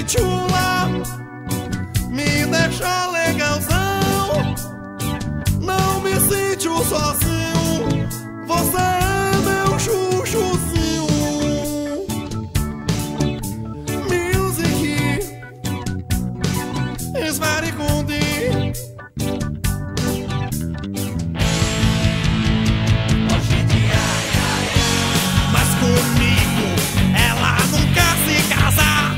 chula, me deixa legalzão. Não me sinto sozinho, você é meu chuchuzinho. Music is very good. Mas comigo ela não quer se casar.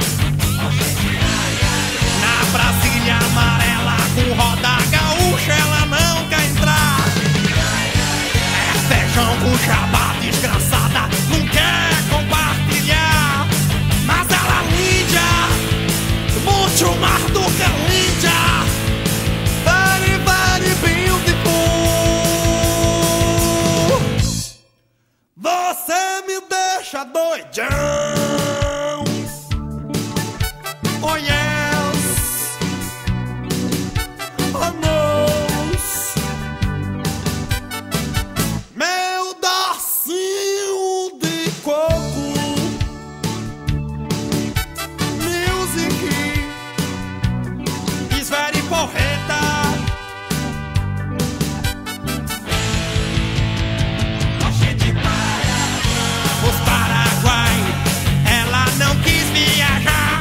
Na Brasília amarela com roda gaúcha ela não quer entrar. É feijão com jabá desgraçada, não quer compartilhar. Mas ela linda, muito mais do que linda. Very, very beautiful. Você me deixa doidão. Oh yes, oh no. Meu docinho de coco. Music is very porreta. Os Paraguai, ela não quis viajar.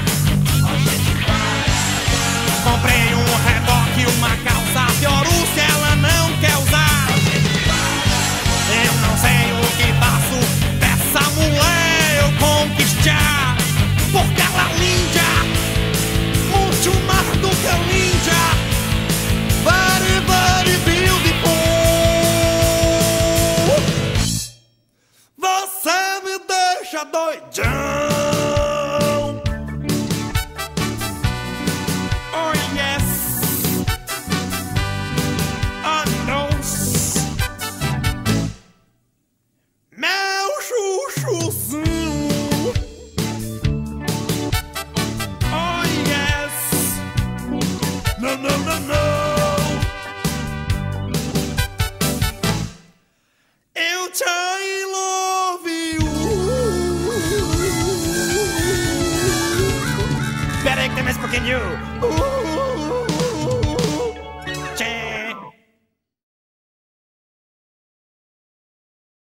Comprei um reboque, uma calça Fiorucci, ela não quer usar. Eu não sei o que faço dessa mulher eu conquistar. Porque ela é linda, muito mais do que linda. Very, very beautiful. Você me deixa doidão. Oh yes, oh no. Meu chuchuzinho. Oh yes, no, no, no, no. Eu te love you. Pera aí que tem mais um pouquinho.